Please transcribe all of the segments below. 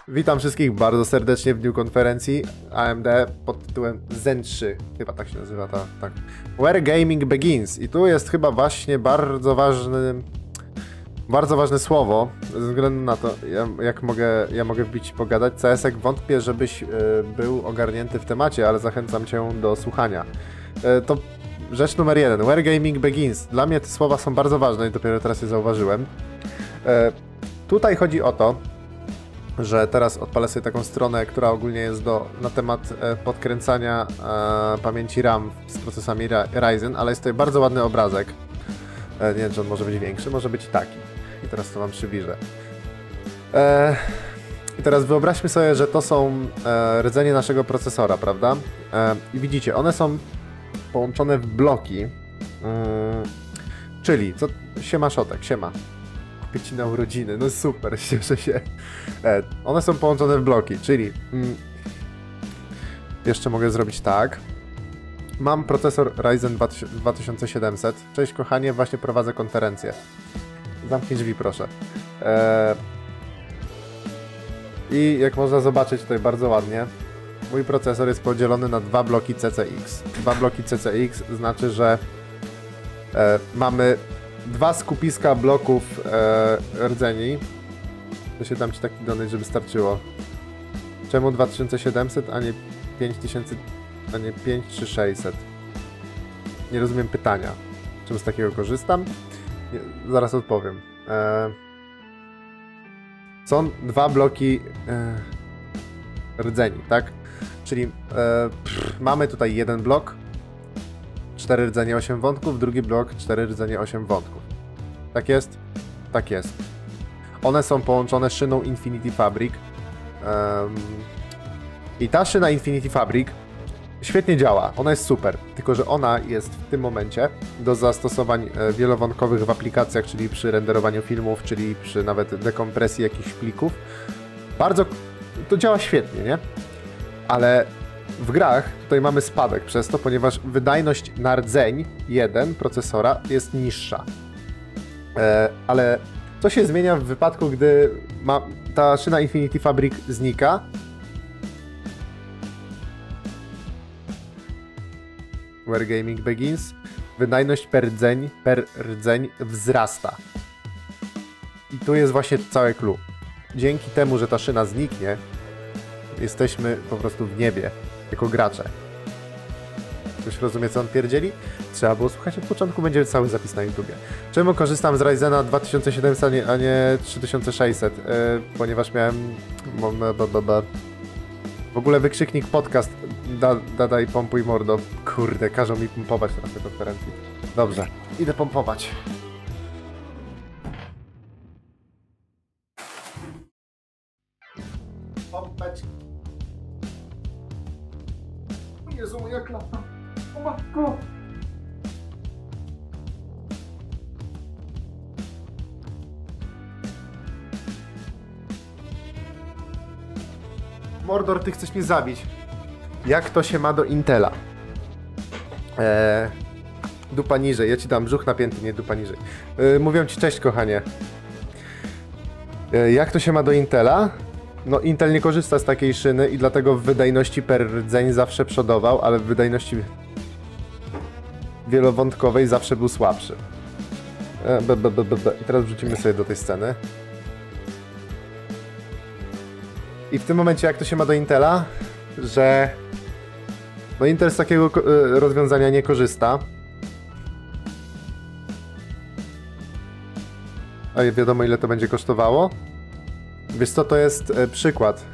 Witam wszystkich bardzo serdecznie w dniu konferencji AMD pod tytułem Zen 3. Chyba tak się nazywa ta, tak. Where Gaming Begins. I tu jest chyba właśnie bardzo ważne słowo, ze względu na to, ja mogę wbić i pogadać. CS-ek wątpię, żebyś był ogarnięty w temacie, ale zachęcam cię do słuchania. To rzecz numer 1. Where Gaming Begins. Dla mnie te słowa są bardzo ważne i dopiero teraz je zauważyłem. Tutaj chodzi o to, że teraz odpalę sobie taką stronę, która ogólnie jest na temat podkręcania pamięci RAM z procesami Ryzen, ale jest tutaj bardzo ładny obrazek. Nie wiem, czy on może być większy, może być i taki. I teraz to wam przybliżę. I teraz wyobraźmy sobie, że to są rdzenie naszego procesora, prawda? I widzicie, one są połączone w bloki. Czyli, siema Szotek, siema. Kupię ci na urodziny, no super, cieszę się. One są połączone w bloki, czyli jeszcze mogę zrobić tak. Mam procesor Ryzen 2700. Cześć kochanie, właśnie prowadzę konferencję. Zamknij drzwi proszę. I jak można zobaczyć tutaj bardzo ładnie, mój procesor jest podzielony na dwa bloki CCX. Dwa bloki CCX znaczy, że mamy dwa skupiska bloków rdzeni. To się dam ci taki donate, żeby starczyło. Czemu 2700, a nie 5000, a nie 5 czy 600? Nie rozumiem pytania. Czemu z takiego korzystam? Zaraz odpowiem. Są dwa bloki rdzeni, tak? Czyli mamy tutaj jeden blok, 4 rdzenie 8 wątków, drugi blok 4 rdzenie 8 wątków. Tak jest? Tak jest. One są połączone szyną Infinity Fabric. I ta szyna Infinity Fabric świetnie działa, ona jest super, tylko że ona jest w tym momencie do zastosowań wielowątkowych w aplikacjach, czyli przy renderowaniu filmów, czyli przy nawet dekompresji jakichś plików. Bardzo to działa świetnie, nie? Ale w grach tutaj mamy spadek przez to, ponieważ wydajność na rdzeń 1 procesora jest niższa. Ale co się zmienia w wypadku, gdy ta szyna Infinity Fabric znika? Where Gaming Begins. Wydajność per rdzeń wzrasta. I tu jest właśnie cały clue. Dzięki temu, że ta szyna zniknie, jesteśmy po prostu w niebie, jako gracze. Ktoś rozumie, co on pierdzieli? Trzeba było słuchać od początku, będzie cały zapis na YouTubie. Czemu korzystam z Ryzena 2700, a nie 3600? Ponieważ miałem... W ogóle wykrzyknik podcast daj pompuj mordo. Kurde, każą mi pompować teraz na konferencji. Dobrze, idę pompować. Pompać. Jezu, moja klapa. O matko. Mordor, ty chcesz mnie zabić. Jak to się ma do Intela? Dupa niżej, ja ci dam brzuch napięty, nie dupa niżej. Mówią ci cześć, kochanie. Jak to się ma do Intela? No Intel nie korzysta z takiej szyny i dlatego w wydajności per rdzeń zawsze przodował, ale w wydajności wielowątkowej zawsze był słabszy. I teraz wrzucimy sobie do tej sceny. I w tym momencie jak to się ma do Intela? Że no Intel z takiego rozwiązania nie korzysta. A wiadomo ile to będzie kosztowało? Wiesz co, to jest przykład.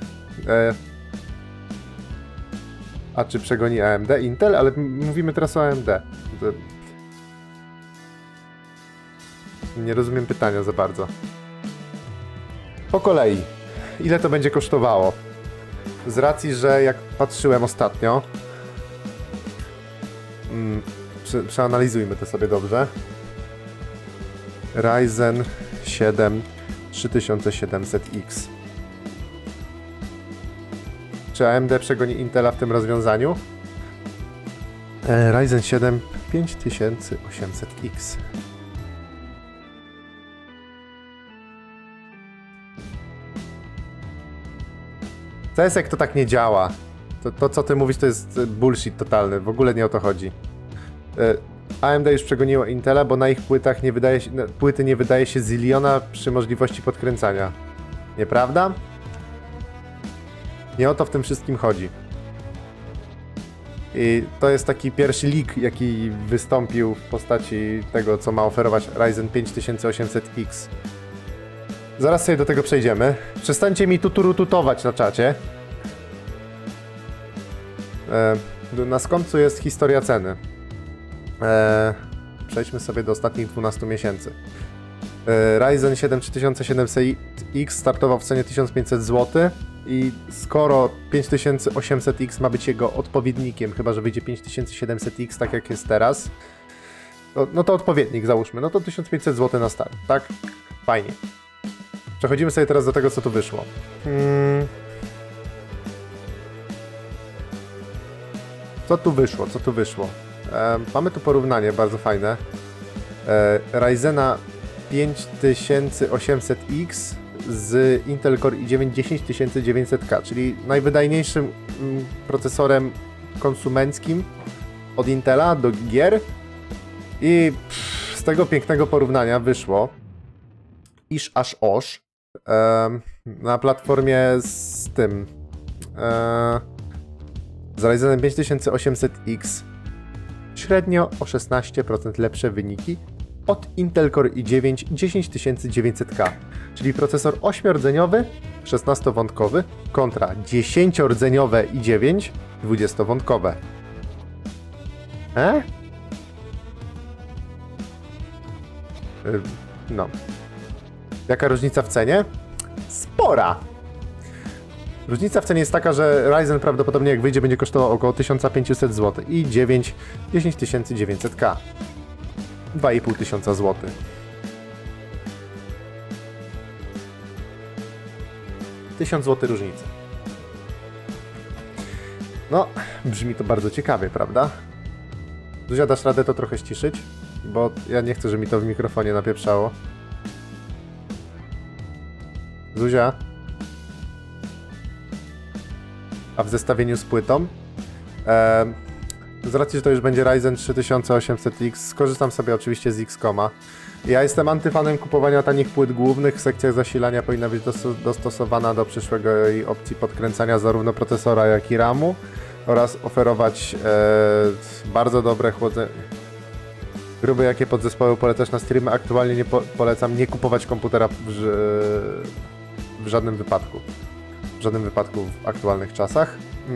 A czy przegoni AMD? Intel? Ale mówimy teraz o AMD. Nie rozumiem pytania za bardzo. Po kolei. Ile to będzie kosztowało? Z racji, że jak patrzyłem ostatnio... Przeanalizujmy to sobie dobrze. Ryzen 7 3700X. Czy AMD przegoni Intela w tym rozwiązaniu? Ryzen 7 5800X. TSek to tak nie działa. To co ty mówisz, to jest bullshit totalny. W ogóle nie o to chodzi. AMD już przegoniło Intela, bo na ich płytach płyty nie wydaje się zyliona przy możliwości podkręcania. Nieprawda? Nie o to w tym wszystkim chodzi. I to jest taki pierwszy leak, jaki wystąpił w postaci tego, co ma oferować Ryzen 5800X. Zaraz sobie do tego przejdziemy. Przestańcie mi tuturututować na czacie. Na skąpcu jest historia ceny. Przejdźmy sobie do ostatnich 12 miesięcy. Ryzen 7 3700X startował w cenie 1500 zł i skoro 5800X ma być jego odpowiednikiem, chyba że wyjdzie 5700X tak jak jest teraz, no to odpowiednik załóżmy, no to 1500 zł na start, tak? Fajnie. Przechodzimy sobie teraz do tego, co tu wyszło. Co tu wyszło? Mamy tu porównanie bardzo fajne. Ryzena 5800X z Intel Core i9 10900K, czyli najwydajniejszym procesorem konsumenckim od Intela do gier. I z tego pięknego porównania wyszło, iż aż oż na platformie z tym z Ryzenem 5800X średnio o 16% lepsze wyniki od Intel Core i9 10900K, czyli procesor 8-rdzeniowy, 16-wątkowy kontra 10-rdzeniowe i9, 20-wątkowe. No. Jaka różnica w cenie? Spora! Różnica w cenie jest taka, że Ryzen prawdopodobnie jak wyjdzie będzie kosztował około 1500 zł i 9 10900K. 2500 zł. $1000 zł różnicy. No, brzmi to bardzo ciekawie, prawda? Zuzia, dasz radę to trochę ściszyć? Bo ja nie chcę, żeby mi to w mikrofonie napieprzało. Zuzia? A w zestawieniu z płytą? Z racji, że to już będzie Ryzen 3800X, skorzystam sobie oczywiście z X-Koma. Ja jestem antyfanem kupowania tanich płyt głównych. Sekcja zasilania powinna być dostosowana do przyszłego jej opcji podkręcania zarówno procesora, jak i RAM-u oraz oferować bardzo dobre chłodzenie. Grube jakie podzespoły polecasz na streamy? Aktualnie nie polecam nie kupować komputera w żadnym wypadku. W żadnym wypadku w aktualnych czasach.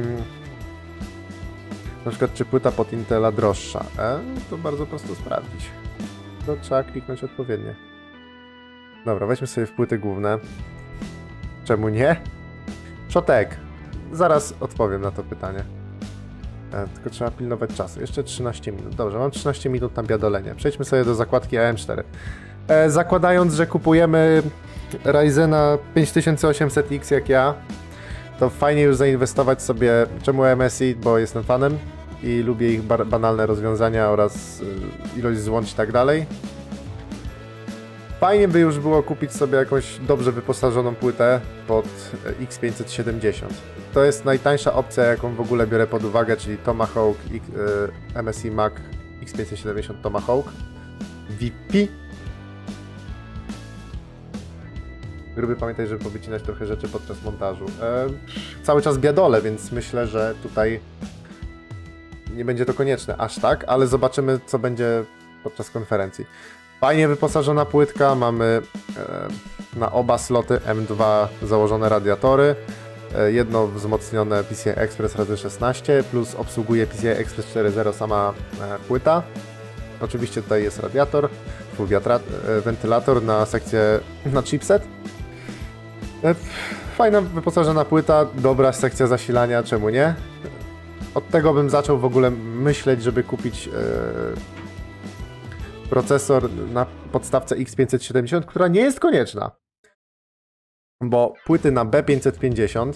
Na przykład, czy płyta pod Intela droższa? To bardzo prosto sprawdzić. To trzeba kliknąć odpowiednio. Dobra, weźmy sobie w płyty główne. Czemu nie? Szotek! Zaraz odpowiem na to pytanie. Tylko trzeba pilnować czasu. Jeszcze 13 minut. Dobrze, mam 13 minut na biadolenie. Przejdźmy sobie do zakładki AM4. Zakładając, że kupujemy Ryzena 5800X jak ja, to fajnie już zainwestować sobie. Czemu MSI? Bo jestem fanem i lubię ich banalne rozwiązania oraz ilość złącz i tak dalej. Fajnie by już było kupić sobie jakąś dobrze wyposażoną płytę pod X570. To jest najtańsza opcja, jaką w ogóle biorę pod uwagę, czyli Tomahawk MSI Mac X570 Tomahawk VP. Gruby, pamiętaj, żeby powycinać trochę rzeczy podczas montażu. Cały czas biadolę, więc myślę, że tutaj nie będzie to konieczne aż tak, ale zobaczymy, co będzie podczas konferencji. Fajnie wyposażona płytka, mamy na oba sloty M2 założone radiatory, jedno wzmocnione PCI Express razy 16, plus obsługuje PCI Express 4.0 sama płyta. Oczywiście tutaj jest radiator, wentylator na sekcję, na chipset. Fajna wyposażona płyta, dobra sekcja zasilania, czemu nie? Od tego bym zaczął w ogóle myśleć, żeby kupić procesor na podstawce X570, która nie jest konieczna. Bo płyty na B550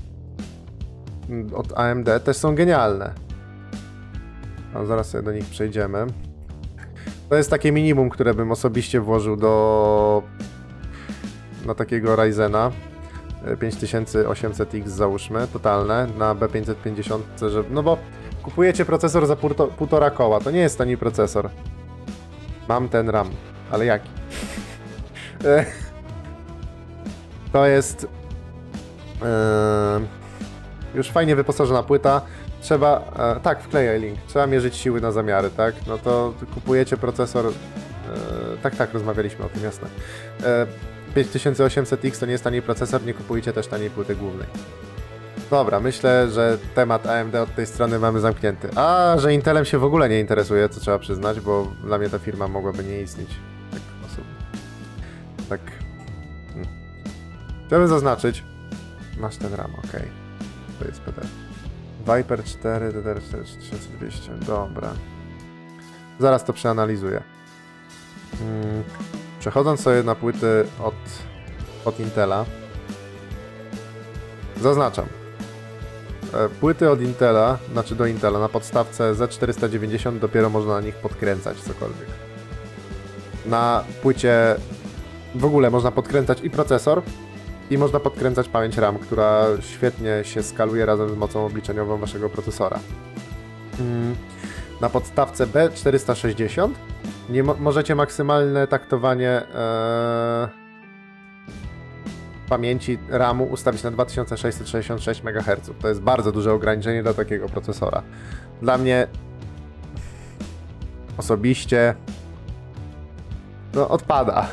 od AMD też są genialne. A zaraz sobie do nich przejdziemy. To jest takie minimum, które bym osobiście włożył na takiego Ryzena. 5800X załóżmy, totalne, na B550, no bo kupujecie procesor za 1,5 koła, to nie jest tani procesor. Mam ten RAM, ale jaki? To jest już fajnie wyposażona płyta. Trzeba, tak, wklejaj link, trzeba mierzyć siły na zamiary, tak? No to kupujecie procesor, tak, rozmawialiśmy o tym, jasne. 5800X to nie jest tani procesor, nie kupujcie też taniej płyty głównej. Dobra, myślę, że temat AMD od tej strony mamy zamknięty. A, że Intelem się w ogóle nie interesuje, to trzeba przyznać, bo dla mnie ta firma mogłaby nie istnieć. Tak, osobno. Tak. Chciałbym zaznaczyć. Masz ten RAM, ok. To jest PDF. Viper 4, DDR4 3200, dobra. Zaraz to przeanalizuję. Przechodząc sobie na płyty od Intela. Zaznaczam. Płyty od Intela, znaczy do Intela, na podstawce Z490 dopiero można na nich podkręcać cokolwiek. Na płycie w ogóle można podkręcać i procesor, i można podkręcać pamięć RAM, która świetnie się skaluje razem z mocą obliczeniową waszego procesora. Na podstawce B460 możecie maksymalne taktowanie pamięci RAM-u ustawić na 2666 MHz. To jest bardzo duże ograniczenie dla takiego procesora. Dla mnie osobiście no odpada.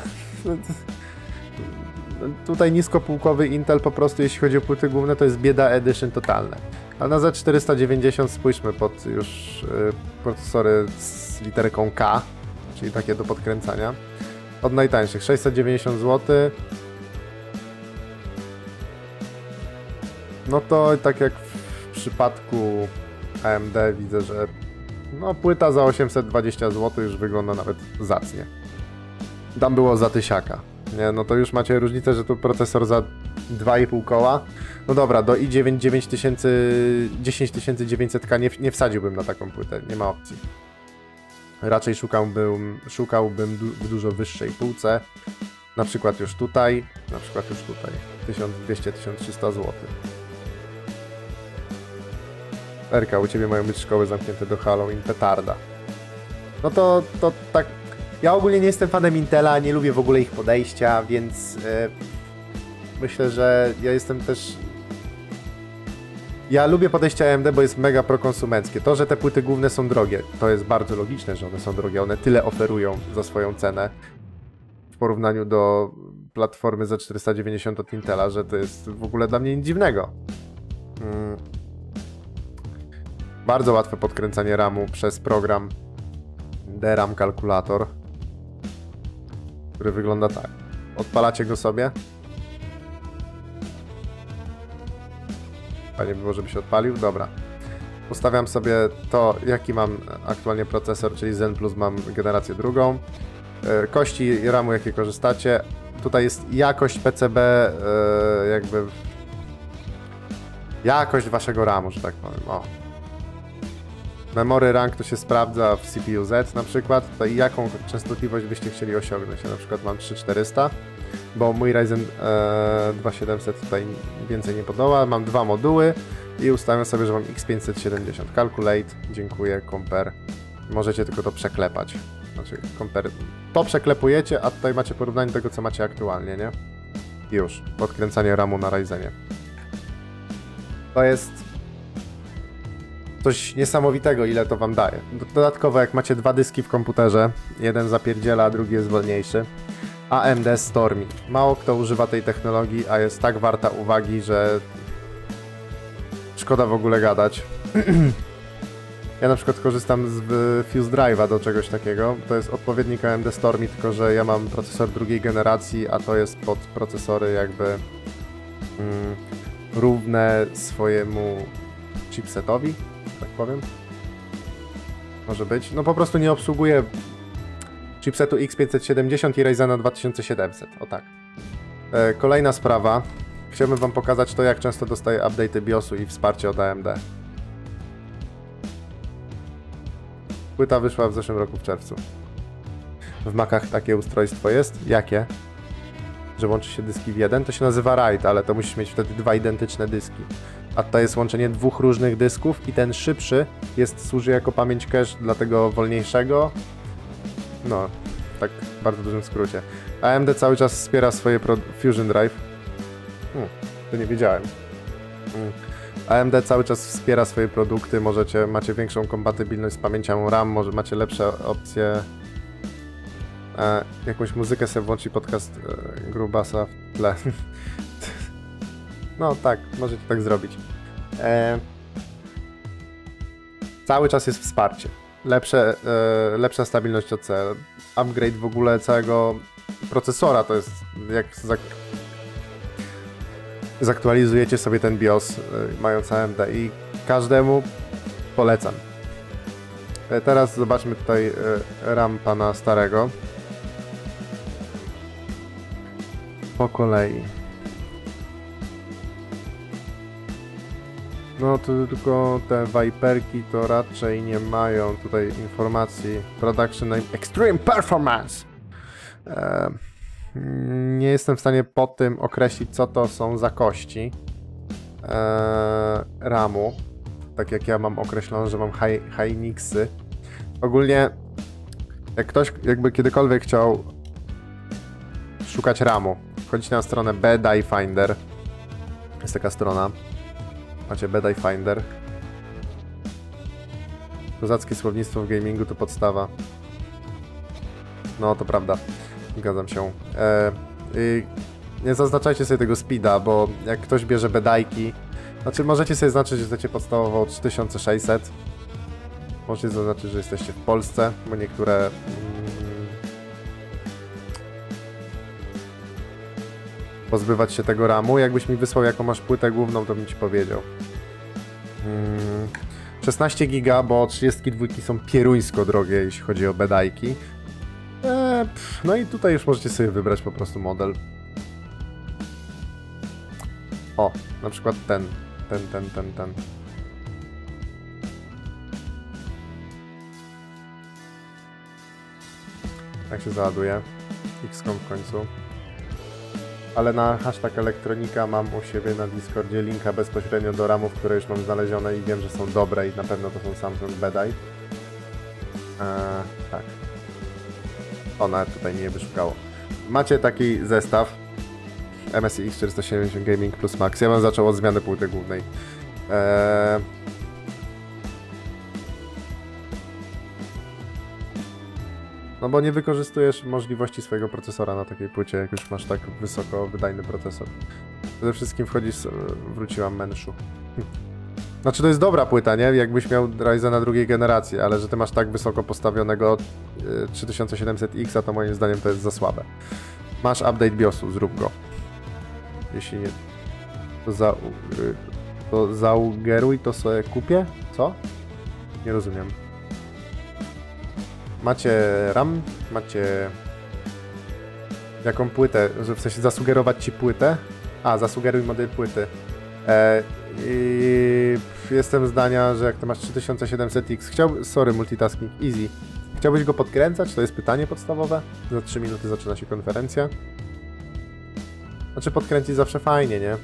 Tutaj niskopółkowy Intel po prostu, jeśli chodzi o płyty główne, to jest bieda edition totalne. A na Z490 spójrzmy pod już procesory z literką K, czyli takie do podkręcania. Od najtańszych 690 zł. No to tak jak w przypadku AMD widzę, że no płyta za 820 zł już wygląda nawet zacnie. Tam było za 1000. Nie, no to już macie różnicę, że tu procesor za 2,5 koła. No dobra, do i9 10900K nie wsadziłbym na taką płytę, nie ma opcji. Raczej szukałbym w dużo wyższej półce. Na przykład już tutaj, 1200-1300 zł. Erka, u ciebie mają być szkoły zamknięte do Halloween, petarda. No to tak. Ja ogólnie nie jestem fanem Intela, nie lubię w ogóle ich podejścia, więc myślę, że ja jestem też... Ja lubię podejście AMD, bo jest mega prokonsumenckie. To, że te płyty główne są drogie, to jest bardzo logiczne, że one są drogie. One tyle oferują za swoją cenę w porównaniu do platformy za 490 od Intela, że to jest w ogóle dla mnie nic dziwnego. Bardzo łatwe podkręcanie RAM-u przez program DRAM Calculator, który wygląda tak. Odpalacie go sobie. Fajnie by było, żeby się odpalił. Dobra. Ustawiam sobie to, jaki mam aktualnie procesor, czyli Zen Plus mam generację drugą. Kości RAM-u, jakie korzystacie. Tutaj jest jakość PCB, jakby jakość waszego RAM-u, że tak powiem. O. Memory rank to się sprawdza w CPU Z na przykład. Tutaj jaką częstotliwość byście chcieli osiągnąć. Ja na przykład mam 3400, bo mój Ryzen 2700 tutaj więcej nie podoła. Mam dwa moduły i ustawiam sobie, że mam X570. Calculate, dziękuję, compare. Możecie tylko to przeklepać. Znaczy, compare. To przeklepujecie, a tutaj macie porównanie tego, co macie aktualnie, nie? Już. Podkręcanie RAM-u na Ryzenie. To jest coś niesamowitego, ile to wam daje. Dodatkowo, jak macie dwa dyski w komputerze, jeden zapierdziela, a drugi jest wolniejszy. AMD Stormi. Mało kto używa tej technologii, a jest tak warta uwagi, że szkoda w ogóle gadać. Ja na przykład korzystam z Fuse Drive'a do czegoś takiego. To jest odpowiednik AMD Stormi, tylko że ja mam procesor drugiej generacji, a to jest pod procesory jakby równe swojemu chipsetowi, tak powiem. Może być. No po prostu nie obsługuje chipsetu X570 i Ryzena 2700. O tak. Kolejna sprawa. Chciałbym wam pokazać to, jak często dostaję update'y BIOSu i wsparcie od AMD. Płyta wyszła w zeszłym roku w czerwcu. W Macach takie ustrojstwo jest? Jakie? że łączy się dyski w jeden, to się nazywa RAID, ale to musisz mieć wtedy dwa identyczne dyski. A to jest łączenie dwóch różnych dysków i ten szybszy służy jako pamięć cache dla tego wolniejszego. No, tak w bardzo dużym skrócie. AMD cały czas wspiera swoje Fusion Drive. To nie wiedziałem. AMD cały czas wspiera swoje produkty, macie większą kompatybilność z pamięcią RAM, może macie lepsze opcje. Jakąś muzykę sobie włączy podcast Grubasa w tle. No tak, możecie tak zrobić. Cały czas jest wsparcie. Lepsza stabilność OC. Upgrade w ogóle całego procesora to jest jak zaktualizujecie sobie ten BIOS mając AMD i każdemu polecam. Teraz zobaczmy tutaj RAM pana starego. Po kolei. No to tylko te Viperki to raczej nie mają tutaj informacji. Production name Extreme Performance. Nie jestem w stanie po tym określić, co to są za kości RAMu. Tak jak ja mam określone, że mam Hynixy. Ogólnie, jak ktoś jakby kiedykolwiek chciał szukać RAMu, wchodzicie na stronę BDI Finder. Jest taka strona. Macie BDI Finder. Kozackie słownictwo w gamingu to podstawa. No, to prawda. Zgadzam się. Nie zaznaczajcie sobie tego speeda, bo jak ktoś bierze bedajki, znaczy możecie sobie zaznaczyć, że chcecie podstawowo 3600. Możecie zaznaczyć, że jesteście w Polsce, bo niektóre pozbywać się tego RAMu. Jakbyś mi wysłał, jaką masz płytę główną, to bym ci powiedział. 16 giga, bo 32 są pieruńsko drogie, jeśli chodzi o bedajki. No i tutaj już możecie sobie wybrać po prostu model. O, na przykład ten. Tak się załaduje. XCOM w końcu. Ale na hashtag elektronika mam u siebie na Discordzie linka bezpośrednio do RAMów, które już mam znalezione i wiem, że są dobre i na pewno to są Samsung BDI. Tak. O, nawet tutaj nie wyszukało. Macie taki zestaw MSI X470 Gaming Plus Max. Ja bym zaczął od zmiany płyty głównej. No bo nie wykorzystujesz możliwości swojego procesora na takiej płycie, jak już masz tak wysoko wydajny procesor. Przede wszystkim wróciłam Menshu. Znaczy to jest dobra płyta, nie? Jakbyś miał Ryzena drugiej generacji, ale że ty masz tak wysoko postawionego 3700X, to moim zdaniem to jest za słabe. Masz update BIOSu, zrób go. Jeśli nie, to zaugeruj, to sobie kupię? Co? Nie rozumiem. Macie RAM, macie jaką płytę, że w sensie zasugerować ci płytę? Zasugeruj model płyty. I jestem zdania, że jak to masz 3700X, sorry, multitasking, easy. Chciałbyś go podkręcać? To jest pytanie podstawowe. Za 3 minuty zaczyna się konferencja. Znaczy podkręcić zawsze fajnie, nie?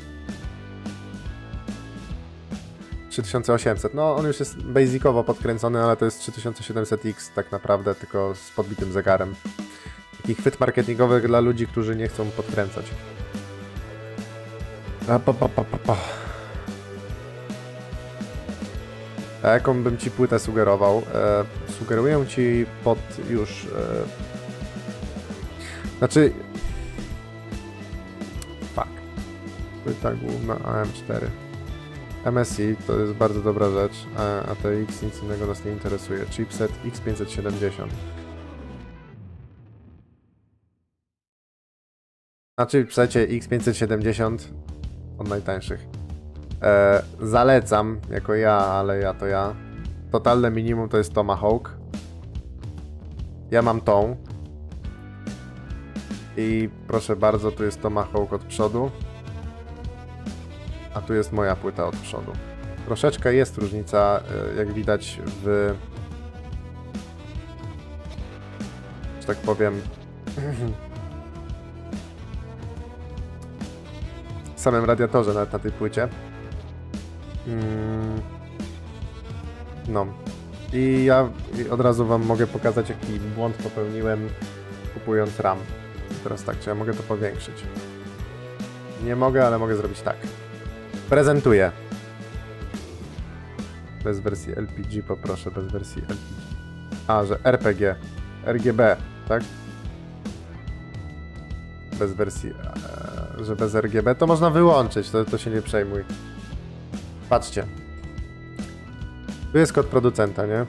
3800, no on już jest basicowo podkręcony, ale to jest 3700X tak naprawdę, tylko z podbitym zegarem. Taki chwyt marketingowy dla ludzi, którzy nie chcą podkręcać. A jaką bym ci płytę sugerował? Sugeruję ci pod już... Znaczy... Płyta główna AM4. MSI to jest bardzo dobra rzecz, a TX nic innego nas nie interesuje. Chipset X570. Na chipsecie X570 od najtańszych. Zalecam, jako ale ja to ja. Totalne minimum to jest Tomahawk. Ja mam tą. I proszę bardzo, tu jest Tomahawk od przodu. A tu jest moja płyta od przodu. Troszeczkę jest różnica, jak widać w... że tak powiem... samym radiatorze, nawet na tej płycie. No. I ja od razu wam mogę pokazać, jaki błąd popełniłem, kupując RAM. Teraz tak, czy ja mogę to powiększyć? Nie mogę, ale mogę zrobić tak. Prezentuję. Bez wersji LPG poproszę, bez wersji LPG. A, że RPG. RGB, tak? Bez wersji, że bez RGB, to można wyłączyć, to się nie przejmuj. Patrzcie. Tu jest kod producenta, nie?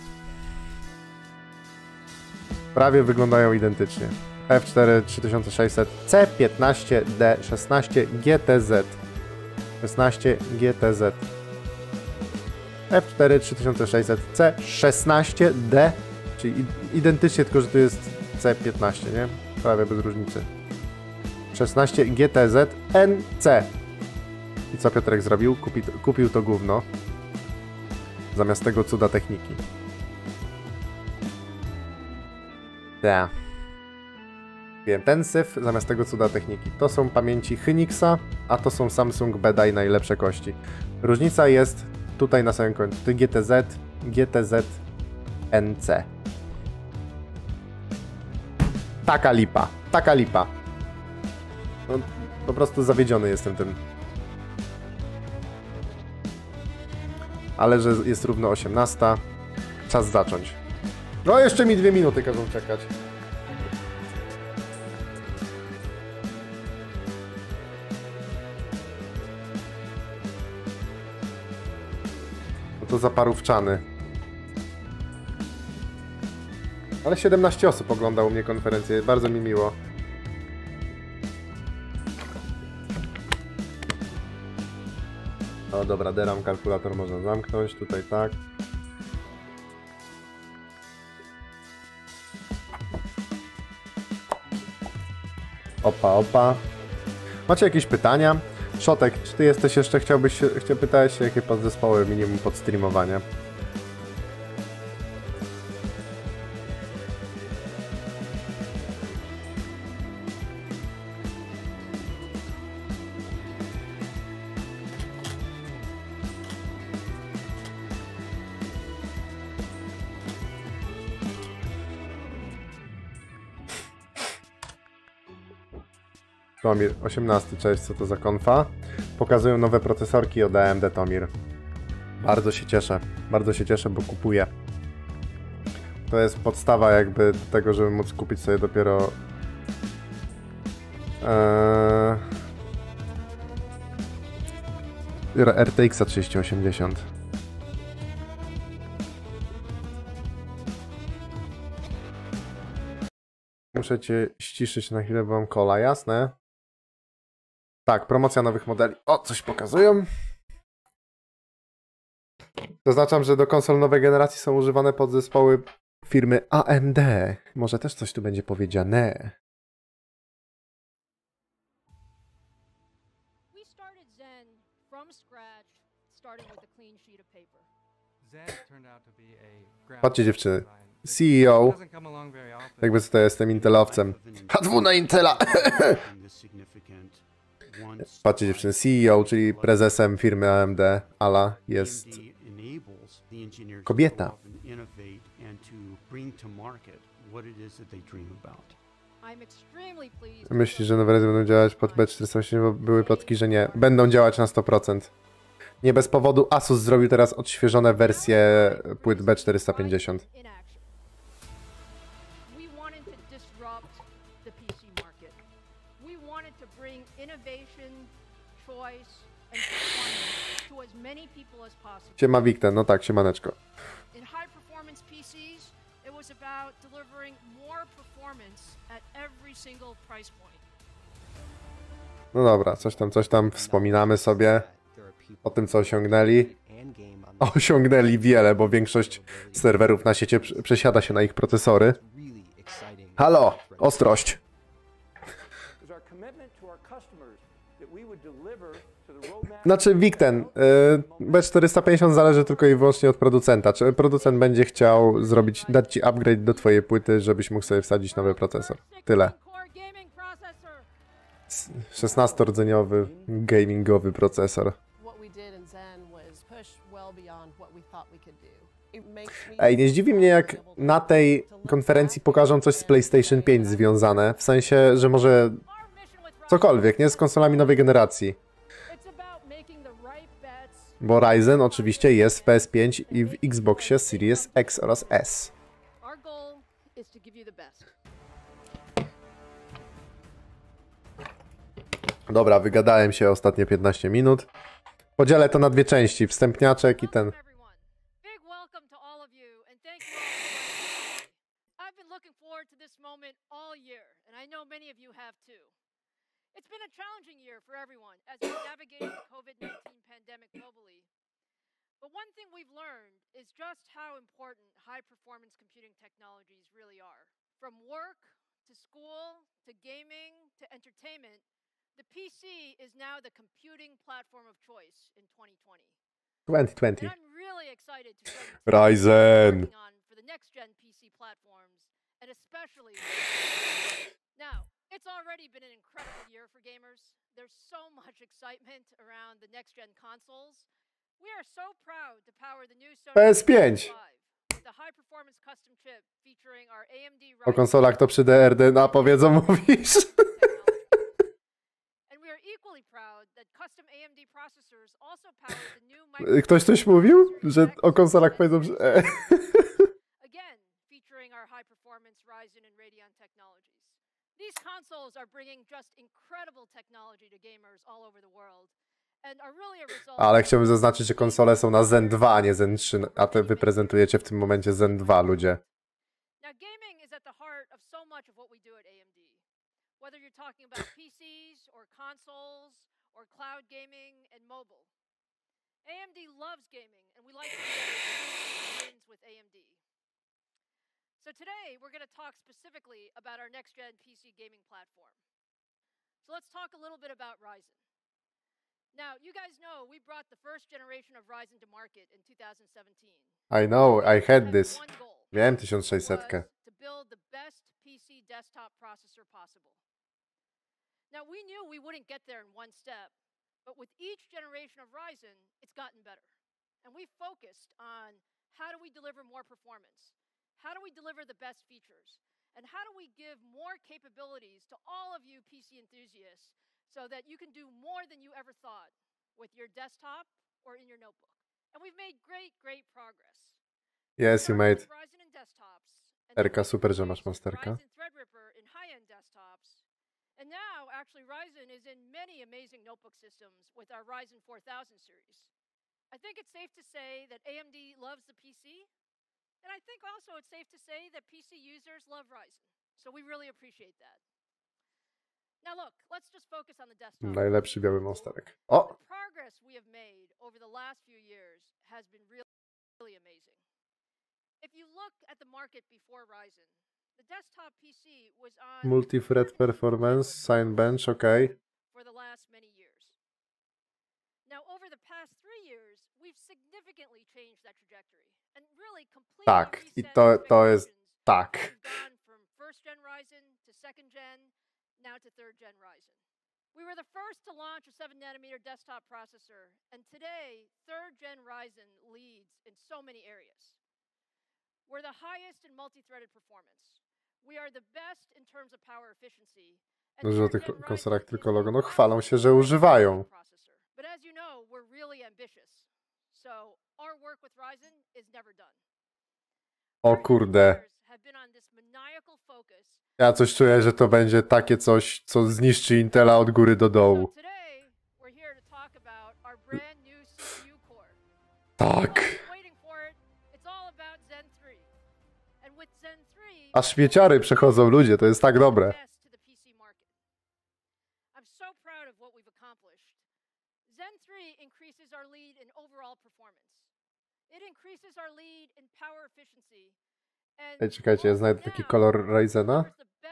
Prawie wyglądają identycznie. F4 3600 C15D16 GTZ 16 GTZ F4 3600 C16D, czyli identycznie, tylko że tu jest C15, nie? Prawie bez różnicy. 16 GTZ NC. I co Piotrek zrobił? Kupił to gówno. Zamiast tego cuda techniki. Ja. Wiem, ten syf zamiast tego cuda techniki. To są pamięci Hynixa, a to są Samsung Bedai najlepsze kości. Różnica jest tutaj na samym końcu. To GTZ NC. Taka lipa. Taka lipa. No, po prostu zawiedziony jestem tym. Ale że jest równo 18. Czas zacząć. No jeszcze mi 2 minuty każą czekać. No to zaparówczany. Ale 17 osób oglądało u mnie konferencję. Bardzo mi miło. O dobra, DRAM kalkulator można zamknąć. Tutaj tak. Opa, opa. Macie jakieś pytania? Szotek, czy ty jesteś jeszcze, pytałeś się, jakie podzespoły minimum pod streamowanie? Tomir, 18, cześć, co to za konfa? Pokazują nowe procesorki od AMD, Tomir. Bardzo się cieszę, bo kupuję. To jest podstawa jakby do tego, żeby móc kupić sobie dopiero... RTX 3080. Muszę cię ściszyć na chwilę, bo mam kola, jasne? Tak, promocja nowych modeli. O, coś pokazują. Zaznaczam, że do konsol nowej generacji są używane podzespoły firmy AMD. Może też coś tu będzie powiedziane. Patrzcie dziewczyny. CEO. Jakby co to jestem intelowcem. H2 na Intela! Patrzcie dziewczyny, CEO, czyli prezesem firmy AMD, Ala, jest kobieta. Myślisz, że nowe będą działać pod B480, bo były plotki, że nie. Będą działać na 100%. Nie bez powodu Asus zrobił teraz odświeżone wersje płyt B450. Siema Wikten, no tak, siemaneczko. No dobra, coś tam wspominamy sobie o tym, co osiągnęli. Osiągnęli wiele, bo większość serwerów na sieci przesiada się na ich procesory. Halo, ostrość. Znaczy, Wikten, B450 zależy tylko i wyłącznie od producenta. Czy producent będzie chciał dać ci upgrade do twojej płyty, żebyś mógł sobie wsadzić nowy procesor. Tyle. 16-rdzeniowy gamingowy procesor. Ej, nie zdziwi mnie, jak na tej konferencji pokażą coś z PlayStation 5 związane. W sensie, że może cokolwiek, nie? Z konsolami nowej generacji. Bo Ryzen oczywiście jest w PS5 i w Xboxie Series X oraz S. Dobra, wygadałem się ostatnie 15 minut. Podzielę to na dwie części, wstępniaczek i ten... It's been a challenging year for everyone as we navigate the COVID-19 pandemic globally. But one thing we've learned is just how important high-performance computing technologies really are. From work to school to gaming to entertainment, the PC is now the computing platform of choice in 2020. 2020. And I'm really excited to show you Ryzen on for the next-gen PC platforms, and especially now. It's already been an incredible year for gamers. There's so much excitement around the next-gen consoles. We are so proud to power the new Sony PS5. with the high-performance custom chip featuring our AMD O konsolach to przy DRDNA powiedzą, mówisz? And we are equally proud that custom AMD processors also power the new Ktoś coś mówił? Że o konsolach powiedzą, że... Again, featuring our high-performance Ryzen and Radeon technologies. These consoles are bringing just incredible technology to gamers all over the world and are really a result. Ale chciałbym zaznaczyć, że konsole są na Zen 2, a nie Zen 3, a wy prezentujecie w tym momencie Zen 2, ludzie. Now gaming is at the heart of so much of what we do at AMD. Whether you're talking about PCs or consoles or cloud gaming and mobile. AMD loves gaming and we like to wins with AMD. So today, we're going to talk specifically about our next-gen PC gaming platform. So let's talk a little bit about Ryzen. Now, you guys know we brought the first generation of Ryzen to market in 2017. I know, I had this. One goal Miałem 1600. to build the best PC desktop processor possible. Now, we knew we wouldn't get there in one step, but with each generation of Ryzen, it's gotten better. And we focused on how do we deliver more performance? How do we deliver the best features? And how do we give more capabilities to all of you PC enthusiasts so that you can do more than you ever thought with your desktop or in your notebook? And we've made great progress. Yes, you made. Ryzen and desktops. Erka, super, że masz masterka. Ryzen Threadripper in high-end desktops. And now, actually, Ryzen is in many amazing notebook systems with our Ryzen 4000 series. I think it's safe to say that AMD loves the PC. And I think also it's safe to say that PC users love Ryzen. So we really appreciate that. Now look, let's just focus on the desktop. Najlepszy biały monsterek. O! The progress we have made over the last few years has been really amazing. If you look at the market before Ryzen, the desktop PC was on Multi-thread performance, Cinebench, okay. For the last many years. Now over the past 3 years, we've significantly changed that trajectory. And really completely Tak, i reset to jest expectations. tak. We've gone from first gen Ryzen to second gen, now to third gen Ryzen. We were the first to launch a 7nm desktop processor, and today, third gen Ryzen leads in so many areas. We're the highest in multi-threaded performance. We are the best in terms of power efficiency. Że o tych konsolach tylko logo, no chwalą się, że używają. But as you know, we're really ambitious. So our work with Ryzen is never done. O kurde. Ja coś czuję, że to będzie takie coś, co zniszczy Intela od góry do dołu. Tak. A śmieciary przechodzą ludzie, to jest tak dobre. Zen 3 increases our lead in overall performance. It increases our lead in power efficiency. Ej, czekajcie, ja znajdę taki kolor Ryzena.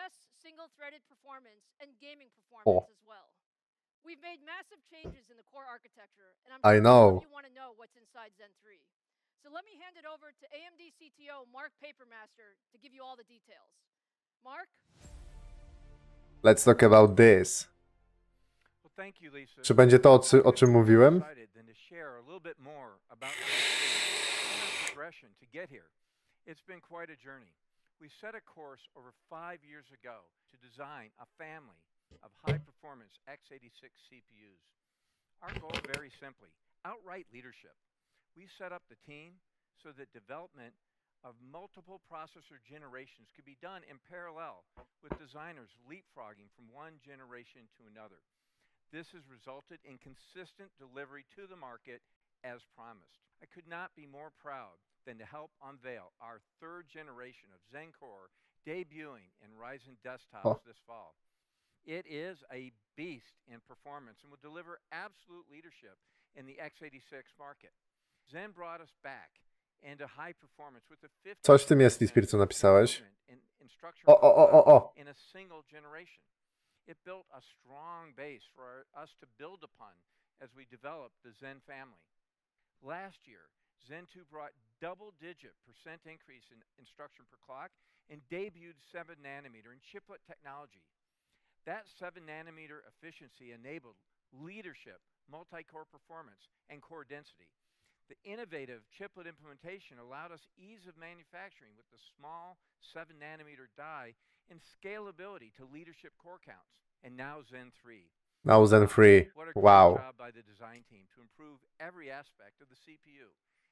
O. We've made massive changes in the core architecture, and I'm I know. you want to know what's inside Zen 3. So let me hand it over to AMD CTO Mark Papermaster to give you all the details. Mark? Let's talk about this. Thank you, Lisa. Czy będzie to, o czym mówiłem? It's been quite a journey. We set a course over 5 years ago to design a family of high-performance x86 CPUs. Our goal, very simply, outright leadership. We set up the team so that development of multiple processor generations could be done in parallel, with designers leapfrogging from one generation to another. This has resulted in consistent delivery to the market as promised. I could not be more proud than to help unveil our third generation of Zen Core debuting in Ryzen desktops this fall. It is a beast in performance and will deliver absolute leadership in the x86 market. Zen brought us back into high performance with the 50% Coś w tym jest, Lispir, co napisałeś. in a single generation. It built a strong base for us to build upon as we developed the Zen family. Last year, Zen 2 brought double-digit % increase in instruction per clock and debuted 7 nanometer in chiplet technology. That 7 nanometer efficiency enabled leadership, multi-core performance, and core density. The innovative chiplet implementation allowed us ease of manufacturing with the small 7 nanometer die and scalability to leadership core counts. And now Zen 3. Now Zen 3. What a Wow. great job by the design team to improve every aspect of the CPU.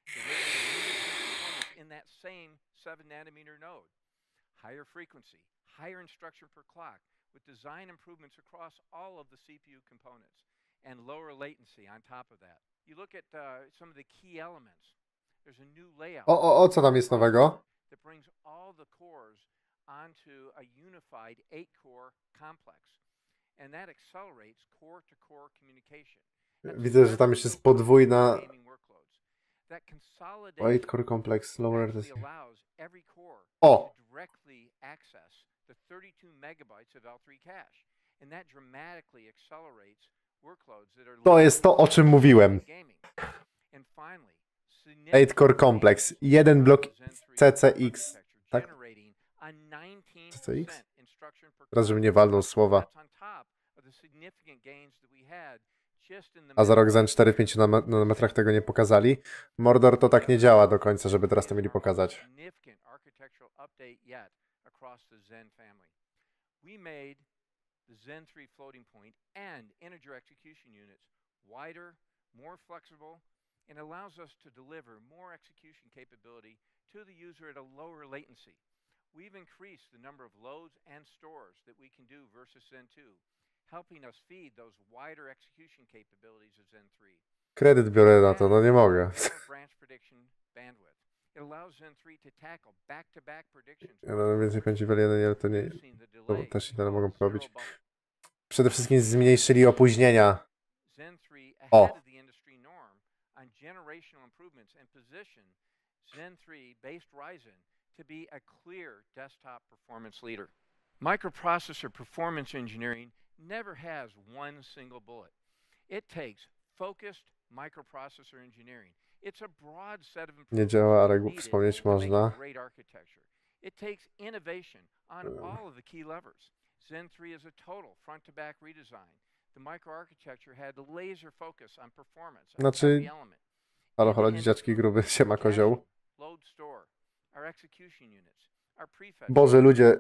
Performance in that same 7 nanometer node. Higher frequency, higher instruction per clock, with design improvements across all of the CPU components, and lower latency on top of that. You look at some of the key elements. There's a new layout. Co tam jest nowego? That brings all the cores onto a unified 8-core complex. And that accelerates core-to-core communication. Widzę, że tam jeszcze jest podwójna 8-core complex, lower latency. O! Directly access the 32 megabytes of L3 cache. And that dramatically accelerates workloads that are To jest to, o czym mówiłem. 8-core complex. Jeden blok CCX. Tak? CCX? Teraz, żeby nie walną słowa. A za rok Zen 4 w 5 nanometrach tego nie pokazali. Mordor to tak nie działa do końca, żeby teraz to mieli pokazać. We made the Zen 3 floating point and integer execution units wider, more flexible, and allows us to deliver more execution capability to the user at a lower latency. We've increased the number of loads and stores that we can do versus Zen 2, helping us feed those wider execution capabilities of Zen 3. Kredyt biorę na to, no nie mogę. Branch prediction bandwidth. It allows Zen 3 to tackle back-to-back predictions. Ja więcej pędzi w jeden, ale to nie. To też i tyle mogą robić. Przede wszystkim zmniejszyli opóźnienia. O! On generational improvements and position Zen 3 based Ryzen to be a clear desktop performance leader. Microprocessor performance engineering never has one single bullet. It takes focused microprocessor engineering. It's a broad set of Nie działa, ale wspomnieć można. great architecture. It takes innovation on all of the key levers. Zen 3 is a total front-to-back redesign. The microarchitecture had laser focus on performance. Znaczy, halo, dzieciaczki gruby, siema kozioł. Load store, our execution units, our prefetch. Boże, ludzie.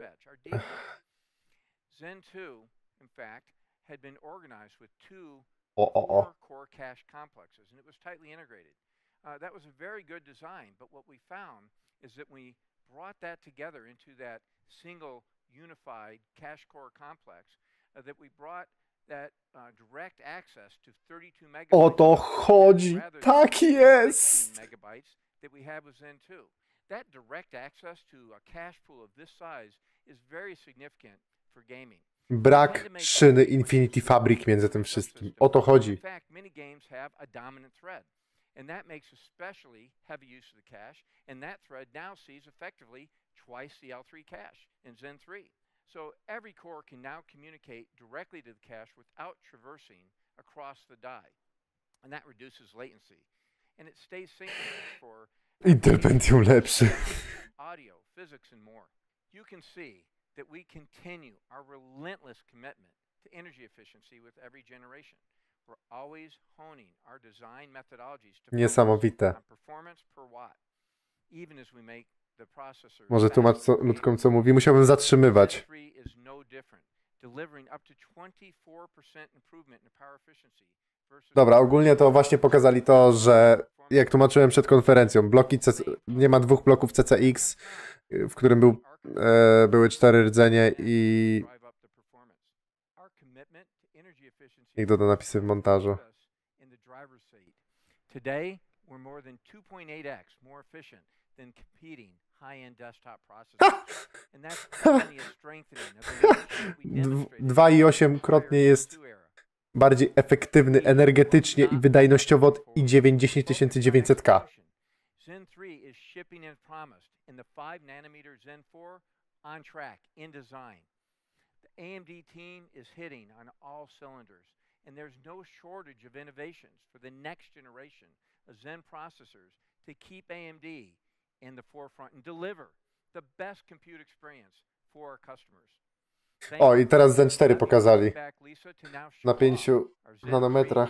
Zen 2, in fact, had been organized with two core cache complexes, and it was tightly integrated. That was a very good design, but what we found is that we brought that together into that single unified cache core complex, that we brought that direct access to 32 megabytes. O to chodzi. Tak jest. Megabytes that we have with Zen 2. That direct access to a cache pool of this size is very significant for gaming. Brak szyny Infinity Fabric między tym wszystkim. O to chodzi. In fact, many games have a dominant thread, and that makes especially heavy use of the cache, and that thread now sees effectively twice the L3 cache in Zen 3. So every core can now communicate directly to the cache without traversing across the die, and that reduces latency. And it stays synchronous for Intel Pentium lepszy. audio, physics, and more. You can see that we continue our relentless commitment to energy efficiency with every generation. We're always honing our design methodologies to Niesamowite. on performance per watt, even as we make the processors Może tłumacz faster. ludkom, co mówi. Musiałbym zatrzymywać. Gen 3 is no different, delivering up to 24% improvement in power efficiency versus Dobra, ogólnie to właśnie pokazali to, że jak tłumaczyłem przed konferencją, nie ma dwóch bloków CCX, w którym były 4 rdzenie i niech doda napisy w montażu. Today, we're more than 2.8x more efficient than competing high-end desktop processors. And that's only a strengthening of the leadership we demonstrated 2,8-krotnie jest bardziej efektywny energetycznie i wydajnościowo od i9 10900K. Zen 3 is shipping as promised in the 5nm Zen 4 on track in design. The AMD team is hitting on all cylinders, and there's no shortage of innovations for the next generation of Zen processors to keep AMD in the forefront and deliver the best compute experience for our customers. O, i teraz Zen 4 pokazali na 5 nanometrach.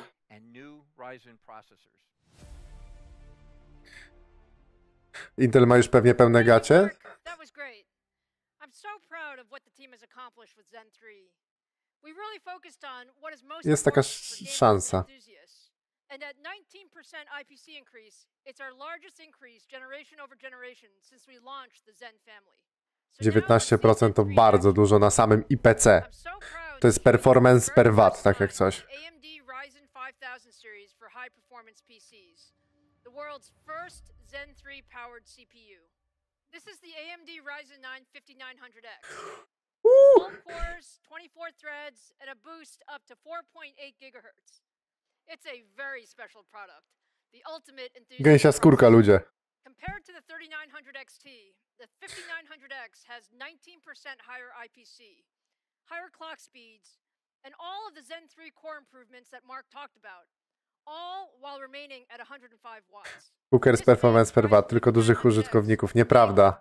Intel ma już pewnie pełne gacie. That was great. I'm so proud of what the team has accomplished with Zen 3. We really focused on what is most Jest taka important for gaming szansa. enthusiasts. And at 19% IPC increase, it's our largest increase generation over generation since we launched the Zen family. So now with 19% to Zen 3 bardzo dużo na samym IPC. I'm so proud To jest to share performance for per the watt, first tak jak time coś. the AMD Ryzen 5000 series for high performance PCs. The world's first Zen 3 powered CPU. This is the AMD Ryzen 9 5900X. 12 cores, 24 threads, and a boost up to 4.8 gigahertz. It's a very special product. The ultimate enthusiast Gęsia skórka, processor. ludzie. Compared to the 3900 XT, the 5900X has 19% higher IPC, higher clock speeds, and all of the Zen 3 core improvements that Mark talked about, all while remaining at 105 watts. Cookers performance per watt, tylko dużych użytkowników. Nieprawda.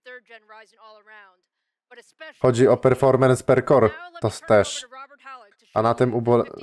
Chodzi o performance per core. To też. A na tym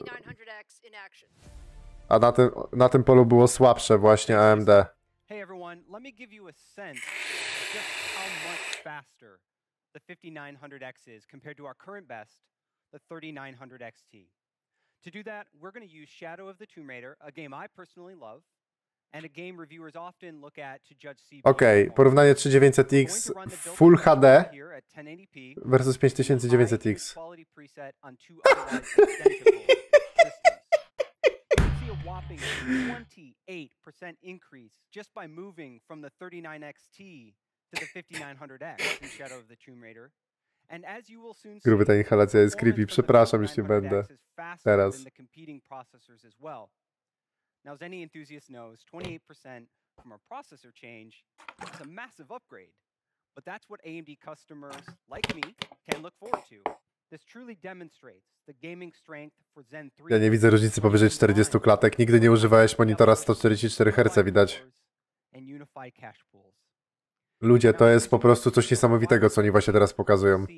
na tym polu było słabsze właśnie AMD. Hey everyone, let me give you a sense of just how much faster the 5900X is compared to our current best, the 3900 XT. To do that, we're going to use Shadow of the Tomb Raider, a game I personally love, and a game reviewers often look at to judge CPU. Okej, porównanie 3900X Full HD here at 1080p versus 5900X. quality preset on two otherwise identical systems. You can see a whopping 28% increase just by moving from the 39XT to the 5900X in Shadow of the Tomb Raider. And as you will soon see, Gruby ta inhalacja jest creepy. Przepraszam, jeśli będę teraz. the competing processors as well. Now, as any enthusiast knows, 28% from a processor change is a massive upgrade. But that's what AMD customers like me can look forward to. This truly demonstrates the gaming strength for Zen 3. Ja nie widzę różnicy powyżej 40 klatek. Nigdy nie używałeś monitora 144 Hz, widać. And unified cache pools. Ludzie, to jest po prostu coś niesamowitego, co oni właśnie teraz pokazują.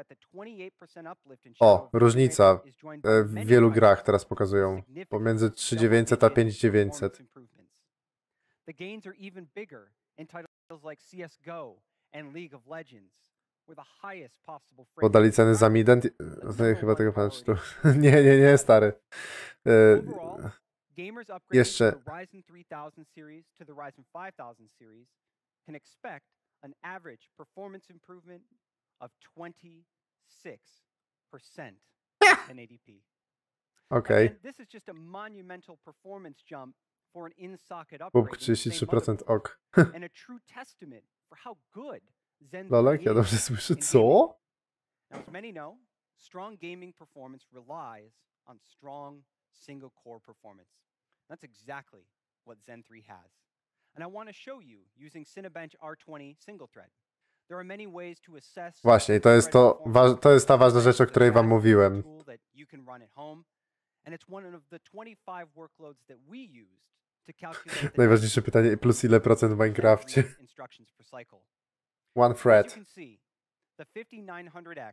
O, różnica w wielu grach teraz pokazują. Pomiędzy 3900 a 5900. The gains are even bigger in titles like CS:GO and League of Legends, where the highest possible frame Podali ceny za Mident. Chyba tego pan tu. Nie, stary. Overall, gamers upgrading Jeszcze. from the Ryzen 3000 series to the Ryzen 5000 series can expect an average performance improvement of 26% in 1080p. Okej. And this is just a monumental performance jump for an in-socket upgrade. Bóg with the same 33% ok. motherboard, and a true testament for how good Zen 3 Lolek, ja is dobrze słyszę. in gaming. Co? Now, as many know, strong gaming performance relies on strong single-core performance. That's exactly what Zen 3 has. And I want to show you using Cinebench R20 single thread. There are many ways to assess Właśnie, to jest to jest ta ważna rzecz, o której wam mówiłem. tool that you can run at home, and it's one of the 25 workloads that we used to calculate the Najważniejsze pytanie, plus ile procent w Minecrafcie? instructions per cycle. One As you thread. can see, the 5900X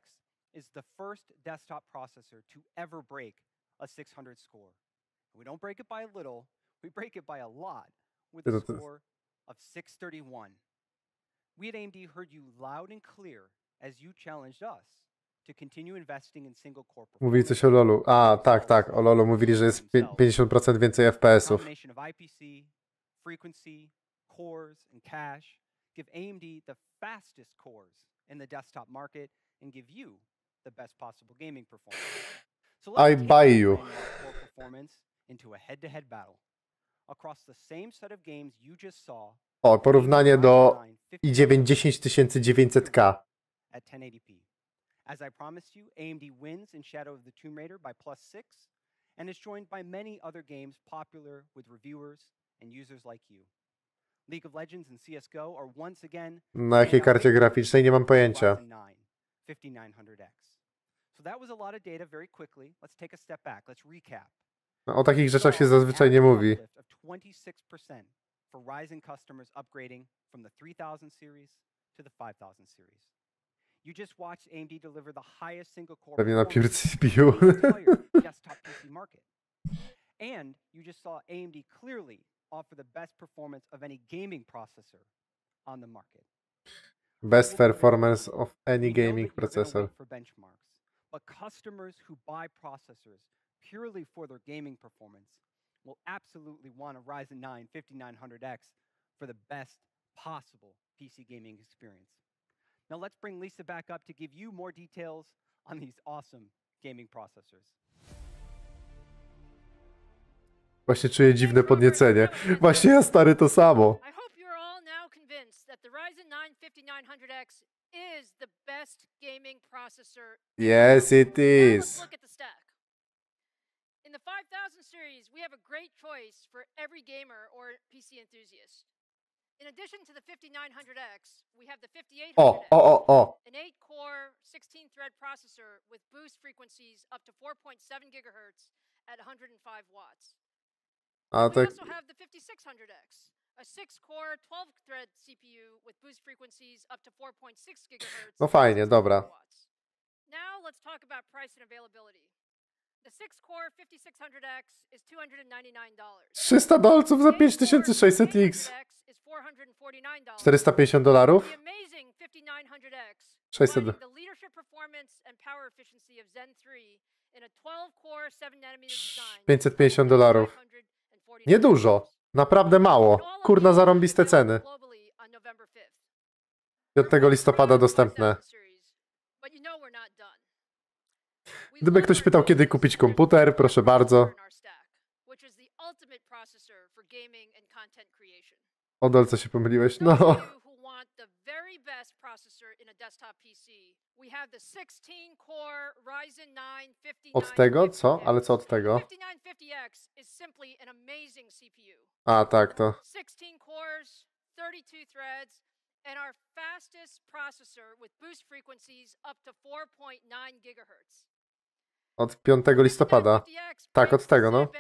is the first desktop processor to ever break a 600 score. We don't break it by a little, we break it by a lot with a score of 631. We at AMD heard you loud and clear as you challenged us to continue investing in single core Mówili performance. coś o LoLu. A, tak, o LoLu mówili, że jest 50% więcej FPS-ów. Combination of IPC, frequency, cores, and cache give AMD the fastest cores in the desktop market and give you the best possible gaming performance. So I let's buy take you. core performance into a head-to-head battle. Across the same set of games you just saw. O, porównanie do i9 10900K. At 1080p. As I promised you, AMD wins in Shadow of the Tomb Raider by +6 and is joined by many other games popular with reviewers and users like you. League of Legends and CS:GO are once again Na jakiej karcie graficznej nie mam pojęcia. 5900X. So that was a lot of data very quickly. Let's take a step back. Let's recap. No, o takich rzeczach się zazwyczaj nie mówi. Of 26% for Ryzen customers upgrading from the 3000 series to the 5000 series. You just watched AMD deliver the highest single core Pewnie na performance CPU. in the entire desktop PC market. And you just saw AMD clearly offer the best performance of any gaming processor on the market. Best performance of any We know gaming that you're gonna processor. wait for benchmarks, but customers who buy processors purely for their gaming performance will absolutely want a Ryzen 9 5900X for the best possible PC gaming experience. Now let's bring Lisa back up to give you more details on these awesome gaming processors. Właśnie czuję dziwne podniecenie. Właśnie ja, stary, to samo. I hope you're all now convinced that the Ryzen 9 5900X is the best gaming processor. Yes, it Now let's is. look at the stack. In the 5000 series, we have a great choice for every gamer or PC enthusiast. In addition to the 5900X, we have the 5800X, an 8-core, 16-thread processor with boost frequencies up to 4.7 gigahertz at 105 watts. A We tak, also have the 5600X, a 6-core, 12-thread CPU with boost frequencies up to 4.6 gigahertz. no at fajnie, 65 dobra. watts. Now let's talk about price and availability. The 6-core 5600X is $299. $300 za 5600X. 450 dolarów? The amazing 5900X, 600. combining the leadership performance and power efficiency of Zen 3 in a 12-core 7nm design. 550 dolarów. $549. Niedużo. Naprawdę mało. Kurna, zarąbiste ceny. Globally on November 5th. 5 listopada dostępne. But you know we're not done. We Gdyby love ktoś our pytał, kiedy ability to kupić serve komputer, the proszę processor bardzo. in our stack, which is the ultimate processor for gaming and content creation. O Dolce się pomyliłeś? Those No. of you who want the very best processor in a desktop PC, we have the 16-core Ryzen 9 5950X. Od tego? Co? Ale co od tego? 5950X is simply an amazing CPU. A, tak, to. 16 cores, 32 threads, and our fastest processor with boost frequencies up to 4.9 gigahertz. Od 5 listopada. Tak, od tego, no.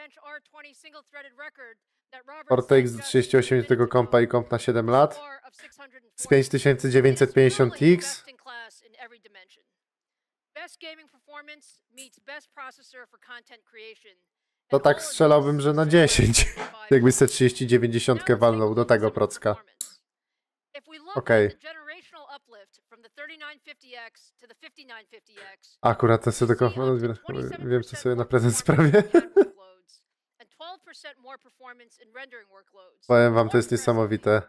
RTX 38 do tego kompa i komp na 7 lat. Z 5950X. To tak strzelałbym, że na 10. Jakby se 3090 walnął do tego procka. Okej. Akurat to sobie tylko... Wiem, co sobie na prezent sprawię. Powiem wam, to jest niesamowite.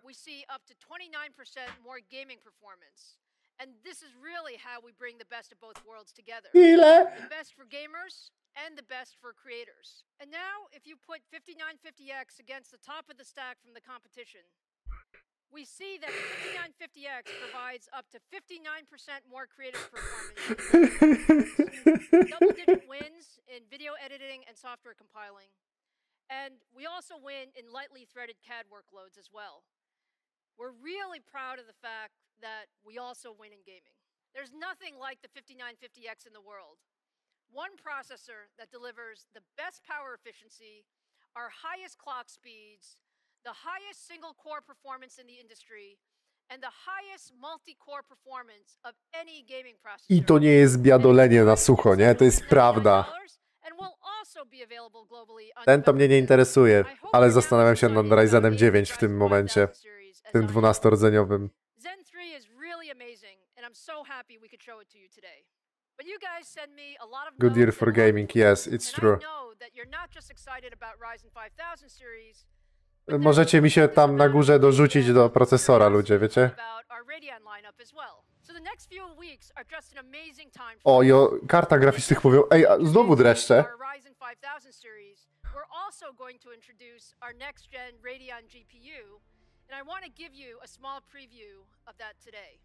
And this is really how we bring the best of both worlds together. Ile? The best for gamers and the best for creators. And now, if you put 5950X against the top of the stack from the competition, we see that the 5950X provides up to 59% more creative performance, double-digit wins in video editing and software compiling, and we also win in lightly threaded CAD workloads as well. We're really proud of the fact that we also win in gaming. There's nothing like the 5950X in the world. One processor that delivers the best power efficiency, our highest clock speeds, the highest single core performance in the industry, and the highest multi-core performance of any gaming processor. I to nie jest biadolenie na sucho, nie? To jest prawda. And will also be available globally on Ten to mnie nie November 5th. interesuje, I hope ale you're now zastanawiam się nad excited Ryzenem about 9 w AMD's tym Ryzen momencie, 5000 series as tym I am. 12-rdzeniowym. Zen 3 is really amazing, and I'm so happy we could show it to you today. But you guys send me a lot of Good year notes for and a lot of gaming, yes, it's and true. I know that you're not just excited about Ryzen 5000 series, but there's Możecie mi się tremendous tam na amount of górze dorzucić do enthusiasm procesora, and ludzie, wiecie? about our Radeon lineup as well. So the next few weeks are just an amazing time O, for i o kartach graficznych mówią, ej, a znowu dreszcze. our Ryzen 5000 series. We're also going to introduce our next gen Radeon GPU, and I want to give you a small preview of that today.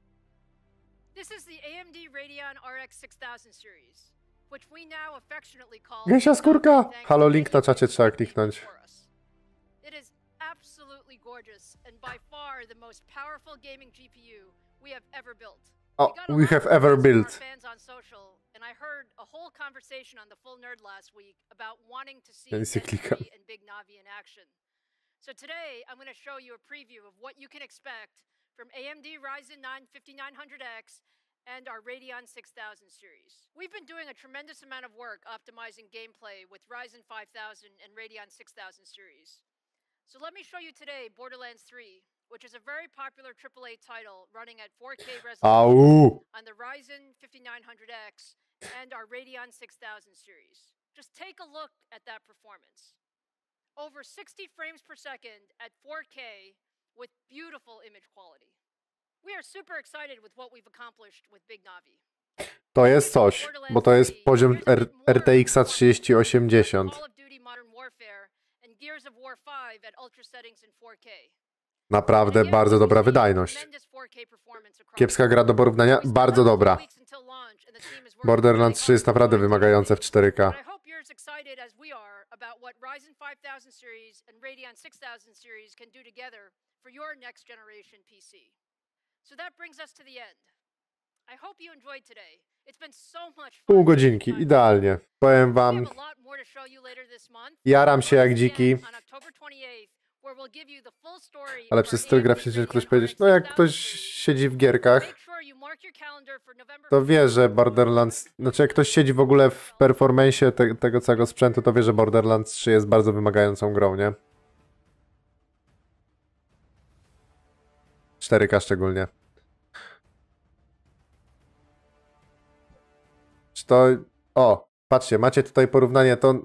This is the AMD Radeon RX 6000 series, which we now affectionately call Gęsia skórka! thanks Halo, to link na making czacie it trzeba easy kliknąć. for us. It is absolutely gorgeous and by far the most powerful gaming GPU we have ever built. O, got a we lot have of ever requests from our built. fans on social, and I heard a whole conversation on the Full Nerd last week about wanting to see Ja nic nie Zen klikam. 3 and Big Navi in action. So today I'm going to show you a preview of what you can expect from AMD Ryzen 9 5900X and our Radeon 6000 series. We've been doing a tremendous amount of work optimizing gameplay with Ryzen 5000 and Radeon 6000 series. So let me show you today Borderlands 3, which is a very popular AAA title running at 4K resolution Au! on the Ryzen 5900X and our Radeon 6000 series. Just take a look at that performance. Over 60 frames per second at 4K with beautiful image quality. We are super excited with what we've accomplished with Big Navi. To jest coś, bo to jest poziom RTX 3080. Call of Duty Modern Warfare and Gears of War 5 at ultra settings in 4K. Naprawdę bardzo dobra wydajność. Kiepska gra do porównania? Bardzo dobra. Borderlands 3 jest naprawdę wymagające w 4K. But I hope you're as excited as we are about what Ryzen 5000 series and Radeon 6000 series can do together for your next generation PC. So that brings us to the end. I hope you enjoyed today. It's been so much fun. Pół godzinki, idealnie. Powiem We wam, have a lot more to show you later this month. jaram się jak Once dziki, again, on October 28th, where we'll give you the full story ale of przez our styl AMD graficzny Radeon ktoś powiedzieć, RX no jak 6000 ktoś series. siedzi w gierkach, Make sure you mark your calendar for November to wie, że Borderlands, znaczy jak ktoś siedzi w ogóle w performance'ie tego całego sprzętu, to wie, że Borderlands 3 jest bardzo wymagającą grą, nie? 4K szczególnie. Czy to... O, patrzcie, macie tutaj porównanie to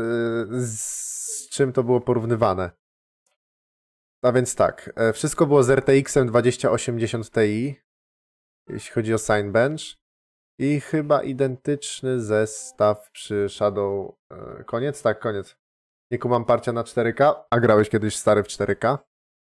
z czym to było porównywane. A więc tak, wszystko było z RTX-em 2080 Ti, jeśli chodzi o Cinebench. I chyba identyczny zestaw przy Shadow... Koniec? Tak, koniec. Nie kumam parcia na 4K, a grałeś kiedyś stary w 4K.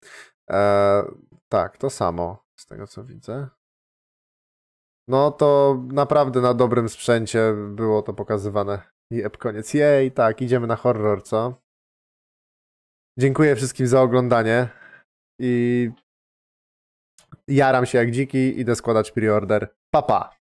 Tak, to samo, z tego co widzę. No to naprawdę na dobrym sprzęcie było to pokazywane. Jeb, koniec. Jej, tak, idziemy na horror, co? Dziękuję wszystkim za oglądanie i jaram się jak dziki, idę składać preorder. Pa, pa!